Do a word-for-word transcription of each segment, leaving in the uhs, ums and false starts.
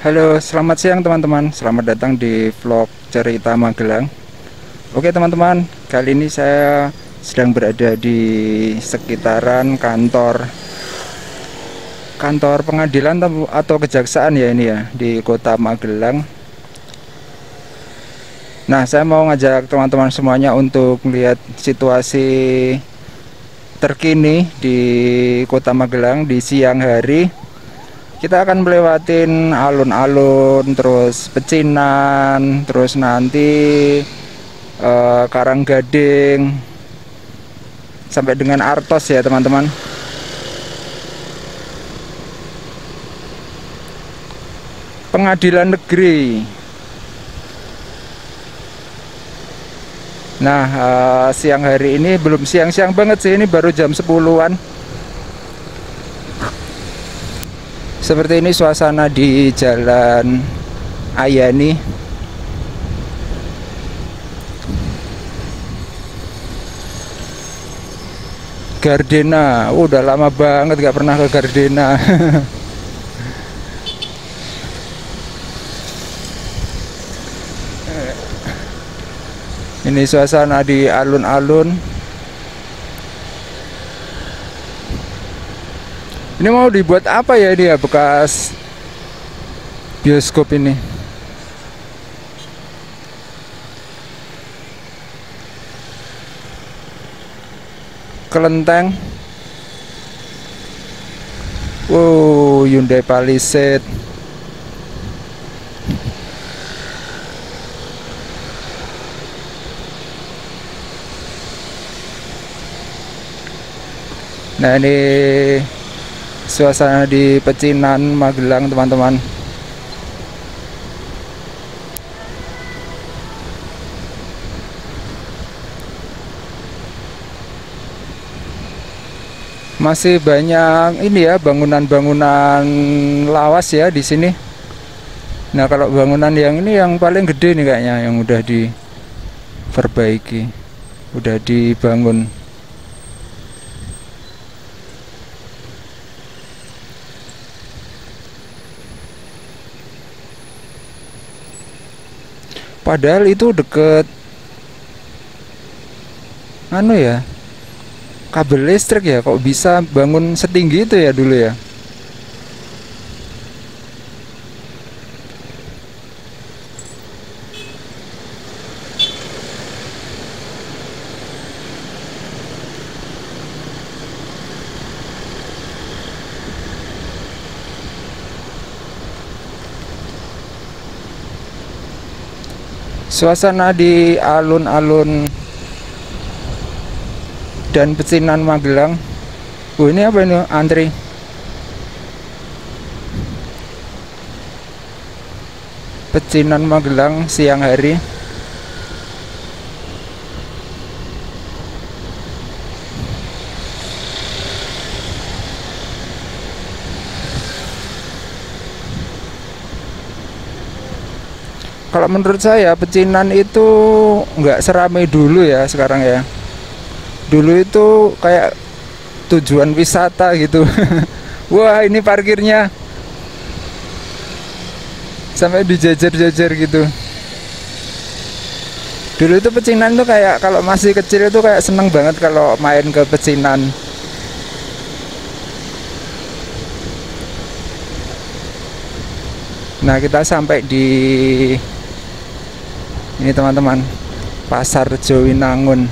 Halo, selamat siang teman-teman. Selamat datang di vlog cerita Magelang. Oke teman-teman, kali ini saya sedang berada di sekitaran kantor kantor pengadilan atau kejaksaan ya ini ya di kota Magelang. Nah, saya mau ngajak teman-teman semuanya untuk melihat situasi terkini di kota Magelang di siang hari. Kita akan melewatin alun-alun, terus pecinan, terus nanti eh, Karanggading sampai dengan Artos ya teman-teman. Pengadilan negeri. Nah, eh, siang hari ini belum siang-siang banget sih, ini baru jam sepuluhan. Seperti ini suasana di Jalan Ayani. Gardena, oh, udah lama banget gak pernah ke Gardena. Ini suasana di alun-alun. Ini mau dibuat apa ya dia bekas bioskop ini? Kelenteng. Wow, Hyundai Palisade. Nah, ini suasana di Pecinan Magelang teman-teman. Masih banyak ini ya bangunan-bangunan lawas ya di sini. Nah, kalau bangunan yang ini yang paling gede nih kayaknya yang udah diperbaiki, udah dibangun. Padahal itu deket anu ya, kabel listrik ya, kok bisa bangun setinggi itu ya dulu ya. Suasana di alun-alun dan Pecinan Magelang. Oh, ini apa ini antri? Pecinan Magelang siang hari. Kalau menurut saya Pecinan itu nggak seramai dulu ya sekarang ya. Dulu itu kayak tujuan wisata gitu. Wah, ini parkirnya sampai dijajar-jajar gitu. Dulu itu Pecinan tuh kayak kalau masih kecil itu kayak seneng banget kalau main ke Pecinan. Nah, kita sampai di ini teman-teman, Pasar Jowinangun.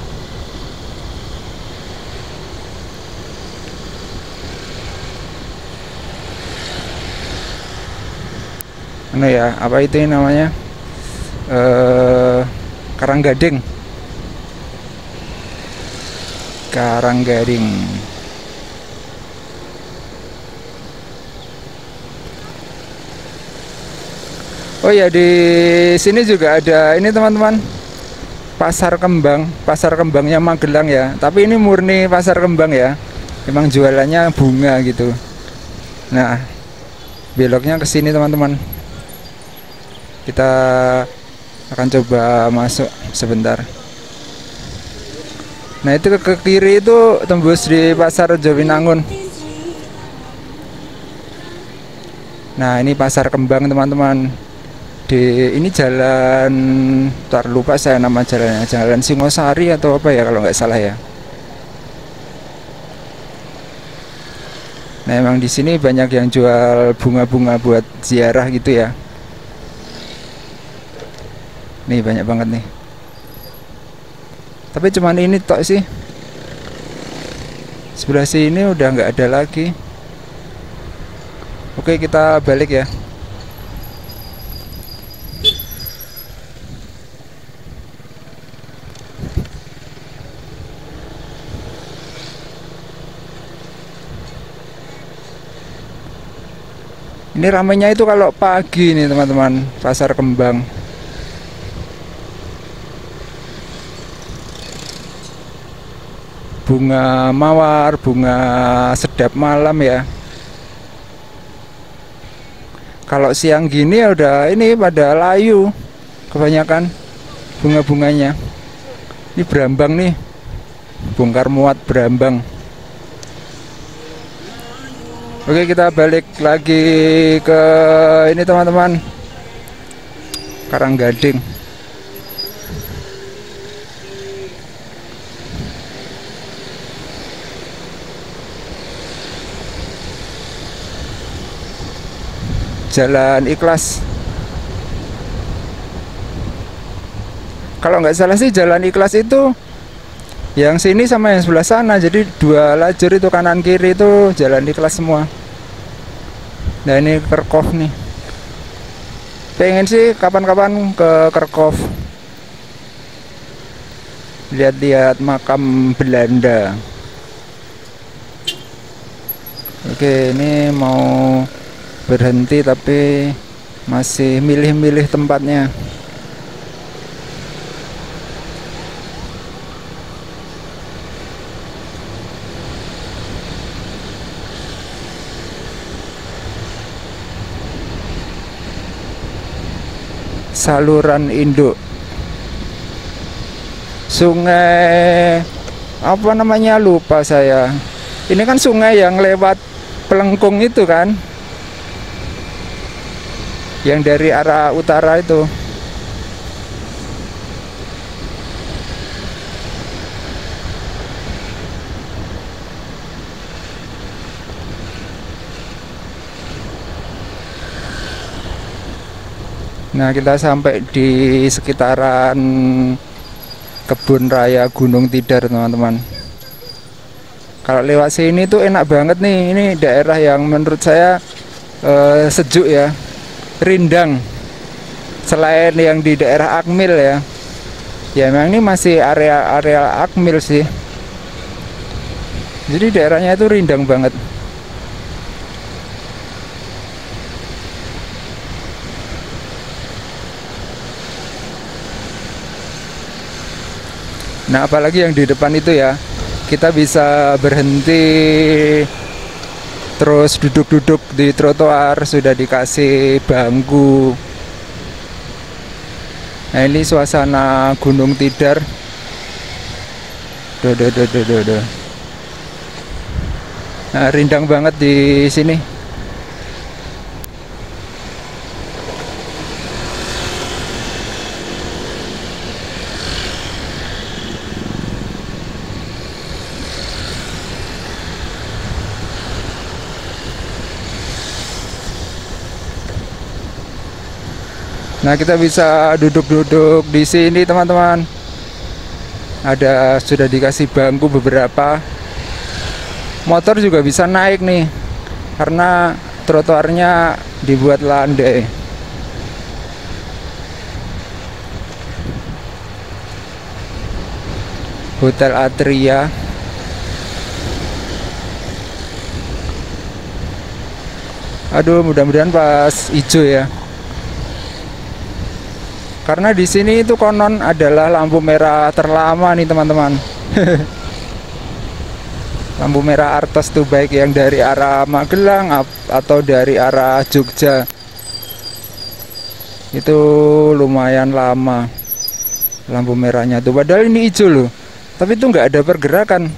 Ano ya, apa itu namanya? Eh, Karanggading. Karanggading. Oh ya, di sini juga ada ini teman-teman, pasar kembang, pasar kembangnya Magelang ya. Tapi ini murni pasar kembang ya. Emang jualannya bunga gitu. Nah, beloknya ke sini teman-teman. Kita akan coba masuk sebentar. Nah, itu ke kiri itu tembus di Pasar Jowinangun. Nah, ini pasar kembang teman-teman. Di ini jalan, tar lupa saya nama jalannya, Jalan Singosari atau apa ya kalau nggak salah ya. Nah, emang di sini banyak yang jual bunga-bunga buat ziarah gitu ya. Nih banyak banget nih. Tapi cuman ini tok sih. Sebelah sini udah nggak ada lagi. Oke, kita balik ya. Ini ramainya itu kalau pagi nih teman-teman, pasar kembang. Bunga mawar, bunga sedap malam ya. Kalau siang gini ya udah ini pada layu kebanyakan bunga-bunganya. Ini berambang nih, bongkar muat berambang. Oke, kita balik lagi ke ini teman-teman, Karanggading. Jalan Ikhlas. Kalau nggak salah sih Jalan Ikhlas itu yang sini sama yang sebelah sana, jadi dua lajur itu kanan kiri itu Jalan Ikhlas semua. Nah, ini Kerkhof nih. Pengen sih kapan-kapan ke Kerkhof, lihat-lihat makam Belanda. Oke, ini mau berhenti tapi masih milih-milih tempatnya. Saluran induk sungai apa namanya lupa saya. Ini kan sungai yang lewat Pelengkung itu kan, yang dari arah utara itu. Nah, kita sampai di sekitaran Kebun Raya Gunung Tidar teman-teman. Kalau lewat sini tuh enak banget nih. Ini daerah yang menurut saya eh, sejuk ya, rindang. Selain yang di daerah Akmil ya, ya memang ini masih area-area Akmil sih. Jadi daerahnya itu rindang banget. Nah, apalagi yang di depan itu ya, kita bisa berhenti terus duduk-duduk di trotoar, sudah dikasih bangku. Nah, ini suasana Gunung Tidar. Duh, duh, duh, duh, duh, duh. Nah, rindang banget di sini. Nah, kita bisa duduk-duduk di sini teman-teman. Ada sudah dikasih bangku beberapa. Motor juga bisa naik nih, karena trotoarnya dibuat landai. Hotel Atria. Aduh, mudah-mudahan pas hijau ya. Karena di sini itu konon adalah lampu merah terlama nih teman-teman. Lampu merah Artos tuh baik yang dari arah Magelang atau dari arah Jogja. Itu lumayan lama lampu merahnya tuh. Padahal ini hijau loh, tapi itu nggak ada pergerakan.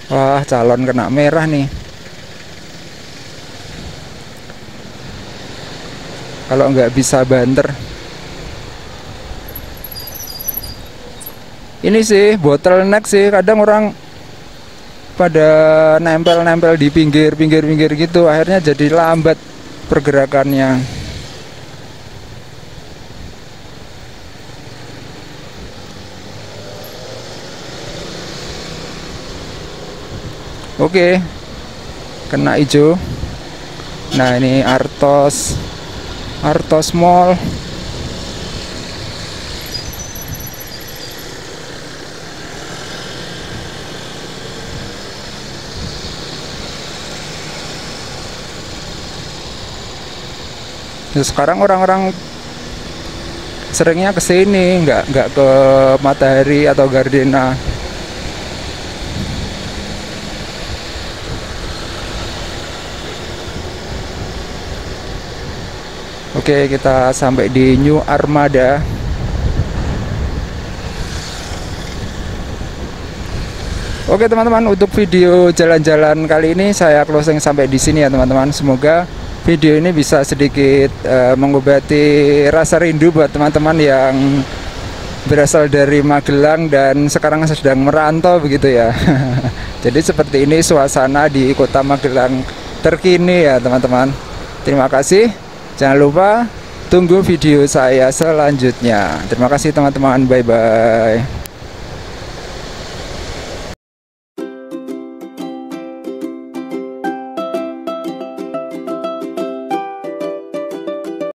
Wah, calon kena merah nih. Kalau nggak bisa banter. Ini sih bottleneck sih, kadang orang pada nempel-nempel di pinggir-pinggir-pinggir gitu, akhirnya jadi lambat pergerakannya. Oke, kena hijau. Nah, ini Artos Artos Mall. Nah, sekarang orang-orang seringnya ke sini, nggak nggak ke Matahari atau Gardena. Oke, kita sampai di New Armada. Oke teman-teman, untuk video jalan-jalan kali ini saya closing sampai di sini ya teman-teman. Semoga video ini bisa sedikit uh, mengobati rasa rindu buat teman-teman yang berasal dari Magelang dan sekarang sedang merantau begitu ya. Jadi seperti ini suasana di kota Magelang terkini ya teman-teman. Terima kasih. Jangan lupa tunggu video saya selanjutnya. Terima kasih teman-teman. Bye bye.